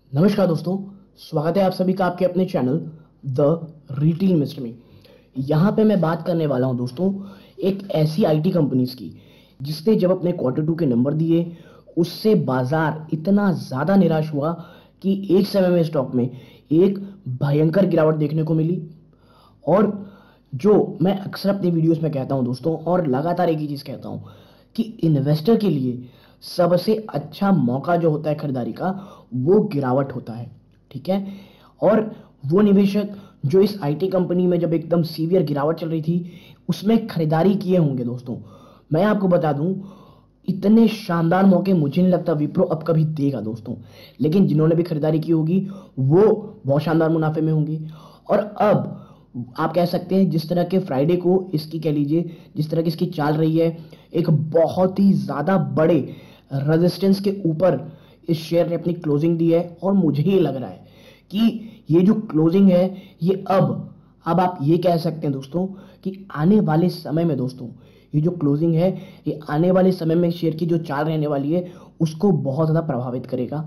नमस्कार दोस्तों, स्वागत है आप सभी का आपके अपने चैनल द रिटेल मिस्टर में। यहाँ पे मैं बात करने वाला हूँ दोस्तों एक ऐसी आईटी कंपनीज की जिसने जब अपने क्वार्टर 2 के नंबर दिए उससे बाजार इतना ज़्यादा निराश हुआ कि एक समय में स्टॉक में एक भयंकर गिरावट देखने को मिली। और जो मैं अक्सर अपने वीडियोस में कहता हूं दोस्तों और लगातार एक ही चीज़ कहता हूं कि इन्वेस्टर के लिए सबसे अच्छा मौका जो होता है खरीदारी का वो गिरावट होता है। ठीक है। और वो निवेशक जो इस आईटी कंपनी में जब एकदम सीवियर गिरावट चल रही थी उसमें खरीदारी किए होंगे दोस्तों, मैं आपको बता दूं इतने शानदार मौके मुझे नहीं लगता विप्रो अब कभी देगा दोस्तों। लेकिन जिन्होंने भी खरीदारी की होगी वो बहुत शानदार मुनाफे में होंगे। और अब आप कह सकते हैं जिस तरह के फ्राइडे को इसकी कह लीजिए जिस तरह की इसकी चाल रही है, एक बहुत ही ज़्यादा बड़े रेजिस्टेंस के ऊपर इस शेयर ने अपनी क्लोजिंग दी है। और मुझे ये लग रहा है कि ये जो क्लोजिंग है ये अब आप ये कह सकते हैं दोस्तों कि आने वाले समय में दोस्तों ये जो क्लोजिंग है ये आने वाले समय में शेयर की जो चाल रहने वाली है उसको बहुत ज़्यादा प्रभावित करेगा।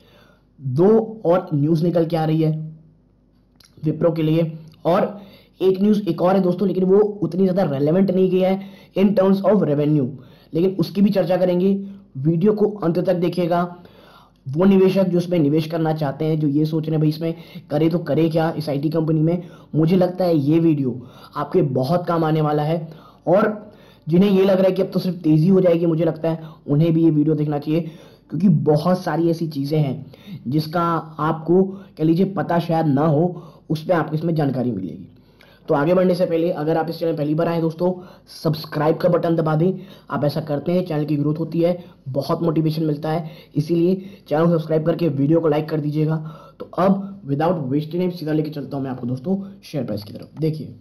दो और न्यूज़ निकल के आ रही है विप्रो के लिए, और एक न्यूज़ एक और है दोस्तों, लेकिन वो उतनी ज़्यादा रेलेवेंट नहीं गई है इन टर्म्स ऑफ रेवेन्यू, लेकिन उसकी भी चर्चा करेंगे। वीडियो को अंत तक देखिएगा। वो निवेशक जो इसमें निवेश करना चाहते हैं, जो ये सोच रहे हैं भाई इसमें करे तो करे क्या इस आईटी कंपनी में, मुझे लगता है ये वीडियो आपके बहुत काम आने वाला है। और जिन्हें ये लग रहा है कि अब तो सिर्फ तेज़ी हो जाएगी, मुझे लगता है उन्हें भी ये वीडियो देखना चाहिए, क्योंकि बहुत सारी ऐसी चीज़ें हैं जिसका आपको कह लीजिए पता शायद ना हो, उस पर आपको इसमें जानकारी मिलेगी। तो आगे बढ़ने से पहले अगर आप इस चैनल पहली बार आए दोस्तों, सब्सक्राइब का बटन दबा दें। आप ऐसा करते हैं चैनल की ग्रोथ होती है, बहुत मोटिवेशन मिलता है, इसीलिए चैनल को सब्सक्राइब करके वीडियो को लाइक कर दीजिएगा। तो अब विदाउट वेस्टिंग टाइम सीधा लेके चलता हूं मैं आपको दोस्तों शेयर प्राइस की तरफ। देखिए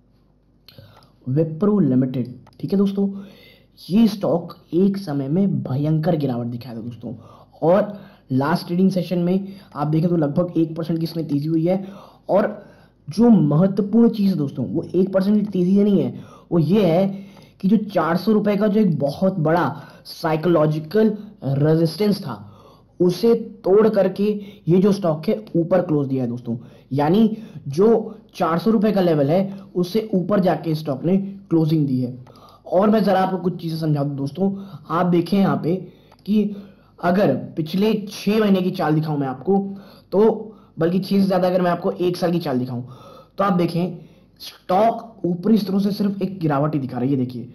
विप्रो लिमिटेड, ठीक है दोस्तों, ये स्टॉक एक समय में भयंकर गिरावट दिखाया था दोस्तों। और लास्ट ट्रेडिंग सेशन में आप देखें तो लगभग 1% की इसमें तेजी हुई है। और जो महत्वपूर्ण चीज़ है दोस्तों वो 1% की तेजी नहीं है, वो ये है कि जो 400 रुपए का जो एक बहुत बड़ा साइकोलॉजिकल रेजिस्टेंस था उसे तोड़ करके ये जो स्टॉक है ऊपर क्लोज दिया है दोस्तों। यानी जो 400 रुपए का लेवल है उससे ऊपर जाके स्टॉक ने क्लोजिंग दी है। और मैं जरा आपको कुछ चीजें समझा दूं दोस्तों, आप देखें यहाँ पे कि अगर पिछले 6 महीने की चाल दिखाऊं मैं आपको, तो बल्कि 6 से ज्यादा अगर मैं आपको 1 साल की चाल दिखाऊं, तो आप देखें स्टॉक ऊपरी स्तरों से सिर्फ एक गिरावट ही दिखा रही है। देखिए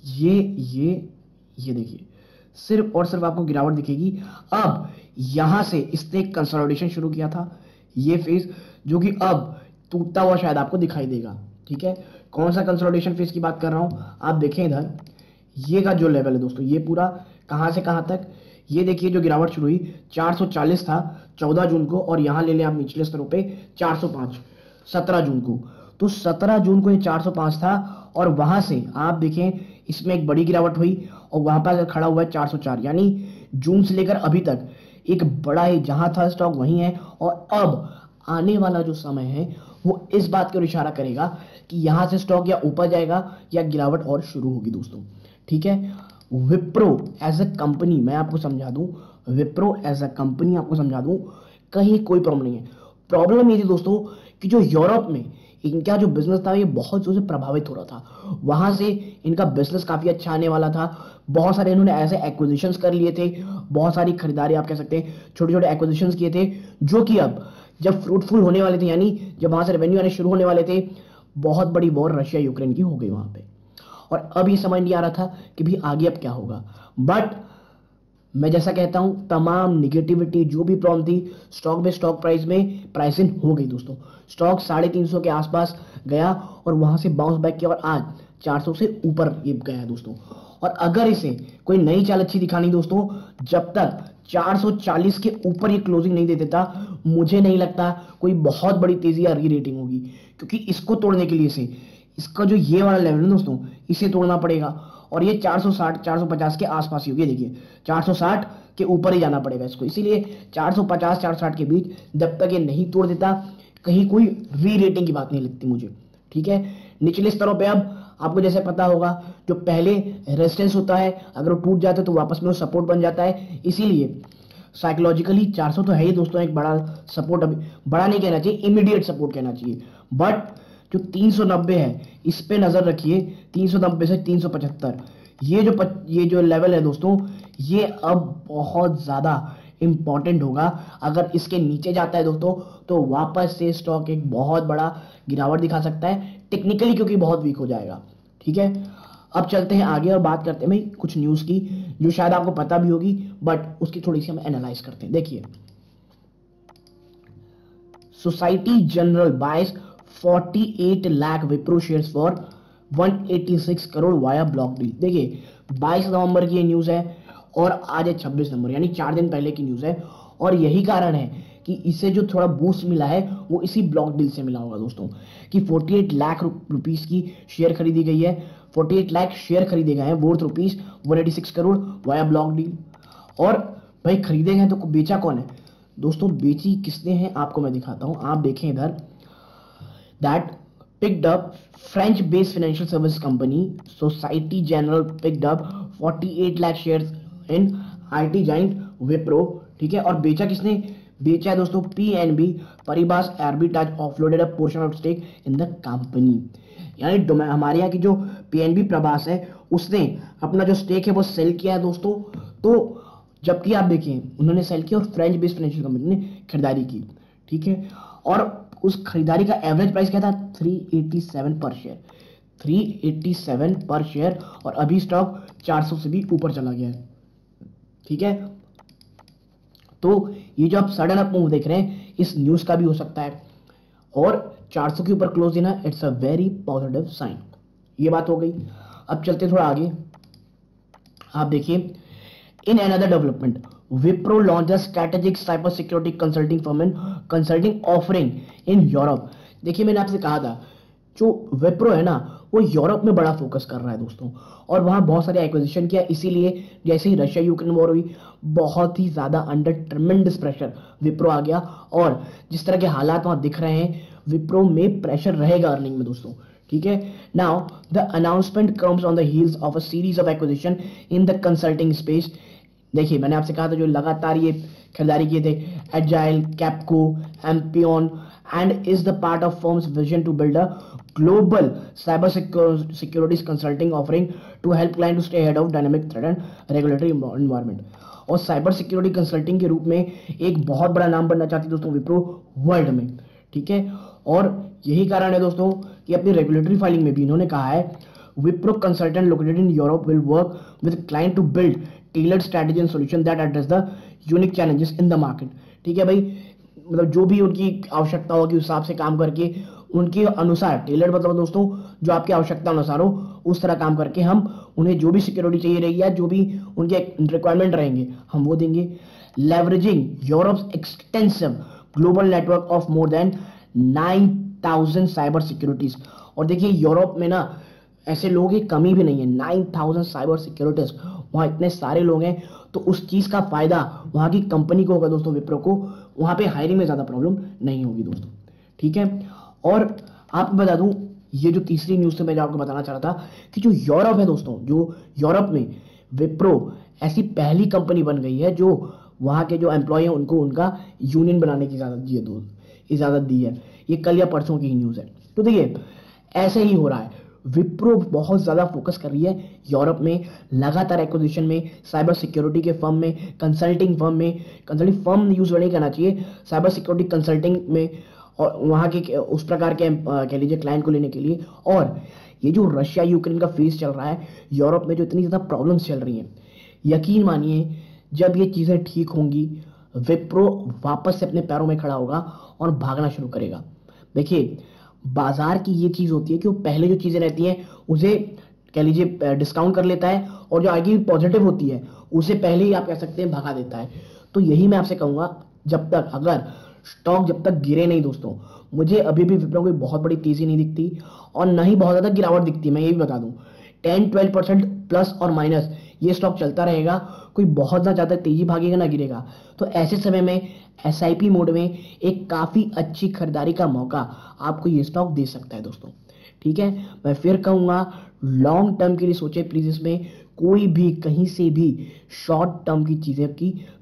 ये देखिए सिर्फ और सिर्फ आपको गिरावट दिखेगी। अब यहां से इसने कंसोलिडेशन शुरू किया था, ये फेज जो कि अब टूटता हुआ शायद आपको दिखाई देगा। ठीक है, कौन सा कंसोलिडेशन फेज की बात कर रहा हूं, आप देखें इधर ये का जो लेवल है दोस्तों, ये पूरा कहां से कहां तक, ये देखिए जो गिरावट शुरू हुई 440 था 14 जून को, और यहां ले लें आप निचले स्तरों पे 405 17 जून को। तो 17 जून को ये 405 था और वहां से आप देखें इसमें एक बड़ी गिरावट हुई और वहां पर खड़ा हुआ है 404, यानी जून से लेकर अभी तक एक बड़ा ही जहां था स्टॉक वहीं है। और अब आने वाला जो समय है वो इस बात की ओर इशारा करेगा कि यहां से स्टॉक या ऊपर जाएगा या गिरावट और शुरू होगी दोस्तों। ठीक है, विप्रो एज अ कंपनी मैं आपको समझा दूं, विप्रो एज अ कंपनी आपको समझा दूं, कहीं कोई प्रॉब्लम नहीं है। प्रॉब्लम ये थी दोस्तों कि जो यूरोप में इनका जो बिजनेस था ये बहुत जोर से प्रभावित हो रहा था, वहां से इनका बिजनेस काफी अच्छा आने वाला था। बहुत सारे इन्होंने ऐसे एक्विजिशंस कर लिए थे, बहुत सारी खरीदारी आप कह सकते हैं छोटे छोटे एक्विजिशंस किए थे, जो कि अब जब फ्रूटफुल होने वाले थे, यानी जब वहां से रेवेन्यू आने शुरू होने वाले थे, बहुत बड़ी वॉर रशिया यूक्रेन की हो गई वहां पे। और अब ये समझ नहीं आ रहा था कि भी आगे अब क्या होगा। बट मैं जैसा कहता हूं तमाम निगेटिविटी जो भी प्रॉब्लम थी स्टॉक में, स्टॉक प्राइस में प्राइसिंग हो गई दोस्तों। स्टॉक 350 के आसपास गया और वहां से बाउंस बैक किया और आज 400 से ऊपर ये गया दोस्तों। और अगर इसे कोई नई चाल अच्छी दिखानी दोस्तों, जब तक 440 के ऊपर ये क्लोजिंग नहीं दे देता, मुझे नहीं लगता कोई बहुत बड़ी तेजी या री रेटिंग होगी, क्योंकि इसको तोड़ने के लिए से इसका जो ये वाला लेवल है दोस्तों इसे तोड़ना पड़ेगा। और ये 460 450 के आसपास ही होगी, देखिए 460 के ऊपर ही जाना पड़ेगा इसको, इसीलिए 450 460 के बीच जब तक ये नहीं तोड़ देता कहीं कोई री रेटिंग की बात नहीं लगती मुझे। ठीक है, निचले स्तरों पे अब आपको जैसे पता होगा जो पहले रेजिस्टेंस होता है अगर वो टूट जाता है तो वापस में वो सपोर्ट बन जाता है, इसीलिए साइकोलॉजिकली 400 तो है ही दोस्तों एक बड़ा सपोर्ट, अभी बड़ा नहीं कहना चाहिए, इमीडिएट सपोर्ट कहना चाहिए। बट जो 390 है इस पे नजर रखिए, 390 से 375 ये जो लेवल है दोस्तों, ये अब बहुत ज्यादा इंपॉर्टेंट होगा। अगर इसके नीचे जाता है दोस्तों तो वापस से स्टॉक एक बहुत बड़ा गिरावट दिखा सकता है टेक्निकली, क्योंकि बहुत वीक हो जाएगा। ठीक है, अब चलते हैं आगे और बात करते हैं भाई कुछ न्यूज की जो शायद आपको पता भी होगी, बट उसकी थोड़ी सी हम एनालाइज करते हैं। देखिए, Societe Generale buys 48 lakh Wipro shares for 186 crore via block deal. देखिए 22 नवंबर की ये न्यूज है और आज है 26 नवंबर, यानी 4 दिन पहले की न्यूज है। और यही कारण है कि इसे जो थोड़ा बूस्ट मिला है वो इसी ब्लॉक डील से मिला होगा दोस्तों, कि 48 लाख रुपीस की शेयर खरीदी गई है, 48 लाख शेयर खरीदे गए हैं worth rupees 186 crore via block deal. और भाई खरीदे गए तो बेचा कौन है दोस्तों, बेची किसने है आपको मैं दिखाता हूं, आप देखें इधर। That picked up French based financial service company Societe Generale picked up 48 lakh shares in IT giant Wipro। ठीक है, और बेचा किसने, बेचा है दोस्तों PNB Paribas arbitrage offloaded a portion of stake in the company. यानी हमारे यहाँ की जो PNB प्रभास है उसने अपना जो स्टेक है वो सेल किया है दोस्तों। तो जबकि आप देखिए उन्होंने सेल किया और फ्रेंच बेस्ड फाइनेंशियल कंपनी ने खरीदारी की। ठीक है, और उस खरीदारी का एवरेज प्राइस क्या था, 387 पर शेयर, 387 पर शेयर, और अभी स्टॉक 400 से भी ऊपर चला गया है। ठीक है, तो ये जो आप सडन अप मूव देख रहे हैं इस न्यूज का भी हो सकता है, और 400 के ऊपर क्लोज देना it's a very positive sign. ये बात हो गई। अब चलते थोड़ा आगे, आप देखिए in another development Wipro launched a strategic cyber security consulting firm and consulting offering in Europe। देखिए मैंने आपसे कहा था जो Wipro है ना वो यूरोप में बड़ा फोकस कर रहा है दोस्तों, और वहां बहुत सारे एक्विजिशन किया, इसीलिए जैसे ही रशिया यूक्रेन वॉर हुई बहुत ही ज्यादा अंडर ट्रेमेंडस प्रेशर Wipro आ गया, और जिस तरह के हालात वहां दिख रहे हैं Wipro में प्रेशर रहेगा अर्निंग में दोस्तों। ठीक है, now the announcement comes on the heels of a series of acquisition in the consulting space. देखिए मैंने आपसे कहा था जो लगातार ये खरीदारी किए थे, Agile, Capco, Ampion, and is the part of firm's vision to build a global cyber securities consulting offering to help client to stay head of dynamic threat and regulatory environment. और साइबर सिक्योरिटी कंसल्टिंग के रूप में एक बहुत बड़ा नाम बनना चाहती है दोस्तों विप्रो वर्ल्ड में। ठीक है, और यही कारण है दोस्तों कि अपनी रेगुलेटरी फाइलिंग में भी इन्होंने कहा है Wipro consultant located in Europe will work with client to build tailored strategy and solution that address the unique challenges in the market। ठीक है भाई, मतलब जो भी उनकी आवश्यकता होगी उस हिसाब से काम करके उनके अनुसार, टेलर्ड मतलब दोस्तों जो आपकी आवश्यकता अनुसार हो उस तरह काम करके हम उन्हें जो भी सिक्योरिटी चाहिए रहेगी या जो भी उनके रिक्वायरमेंट रहेंगे हम वो देंगे। Leveraging Europe's extensive global network of more than 9000 cyber securities. और देखिए यूरोप में ना ऐसे लोगों की कमी भी नहीं है, 9000 साइबर सिक्योरिटीज, वहाँ इतने सारे लोग हैं, तो उस चीज़ का फायदा वहाँ की कंपनी को होगा दोस्तों विप्रो को, वहाँ पे हायरिंग में ज़्यादा प्रॉब्लम नहीं होगी दोस्तों। ठीक है, और आपको बता दूं ये जो तीसरी न्यूज़ से मैं आपको बताना चाह रहा था कि जो यूरोप है दोस्तों, जो यूरोप में विप्रो ऐसी पहली कंपनी बन गई है जो वहाँ के जो एम्प्लॉय हैं उनको उनका यूनियन बनाने की इजाज़त दी है। ये कल या परसों की ही न्यूज़ है। तो देखिए ऐसे ही हो रहा है, विप्रो बहुत ज़्यादा फोकस कर रही है यूरोप में, लगातार एक्विजिशन में, साइबर सिक्योरिटी के फर्म में, कंसल्टिंग फर्म यूज नहीं करना चाहिए, साइबर सिक्योरिटी कंसल्टिंग में, और वहाँ के उस प्रकार के कह लीजिए क्लाइंट को लेने के लिए। और ये जो रशिया यूक्रेन का फेस चल रहा है यूरोप में, जो इतनी ज़्यादा प्रॉब्लम्स चल रही हैं, यकीन मानिए जब ये चीज़ें ठीक होंगी विप्रो वापस से अपने पैरों में खड़ा होगा और भागना शुरू करेगा। देखिए बाजार की ये चीज होती है कि वो पहले जो चीजें रहती हैं उसे कह लीजिए डिस्काउंट कर लेता है, और जो आगे पॉजिटिव होती है उसे पहले ही आप कह सकते हैं भगा देता है। तो यही मैं आपसे कहूंगा, जब तक अगर स्टॉक जब तक गिरे नहीं दोस्तों, मुझे अभी भी विप्रो कोई बहुत बड़ी तेजी नहीं दिखती और ना ही बहुत ज्यादा गिरावट दिखती, मैं ये भी बता दूं 10-12% प्लस और माइनस ये स्टॉक चलता रहेगा, कोई बहुत ना ज्यादा तेजी भागेगा ना गिरेगा। तो ऐसे समय में SIP मोड में एक काफी अच्छी खरीदारी का मौका आपको ये स्टॉक दे सकता है दोस्तों। ठीक है, मैं फिर कहूंगा लॉन्ग टर्म के लिए सोचे प्लीज, इसमें कोई भी कहीं से भी शॉर्ट टर्म की चीजें की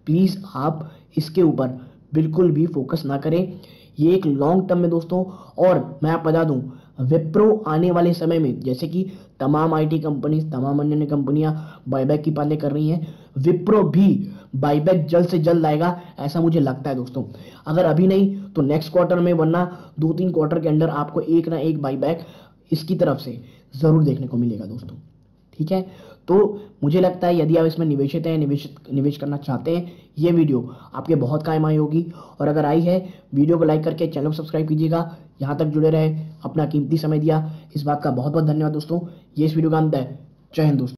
प्लीज़ आप इसके ऊपर बिल्कुल भी फोकस ना करें। ये एक लॉन्ग टर्म में दोस्तों, और मैं आप बता दूं, विप्रो आने वाले समय में, जैसे कि तमाम आईटी कंपनीज, तमाम अन्य कंपनियां बायबैक की बातें कर रही हैं, विप्रो भी बायबैक जल्द से जल्द आएगा, ऐसा मुझे लगता है दोस्तों। अगर अभी नहीं तो नेक्स्ट क्वार्टर में, वरना 2-3 क्वार्टर के अंदर आपको एक ना एक बायबैक इसकी तरफ से जरूर देखने को मिलेगा दोस्तों। ठीक है, तो मुझे लगता है यदि आप इसमें निवेशित हैं, निवेश करना चाहते हैं, ये वीडियो आपके बहुत काम आई होगी। और अगर आई है, वीडियो को लाइक करके चैनल को सब्सक्राइब कीजिएगा। यहाँ तक जुड़े रहे, अपना कीमती समय दिया, इस बात का बहुत बहुत धन्यवाद दोस्तों। ये इस वीडियो का अंत है। जय हिंद दोस्तों।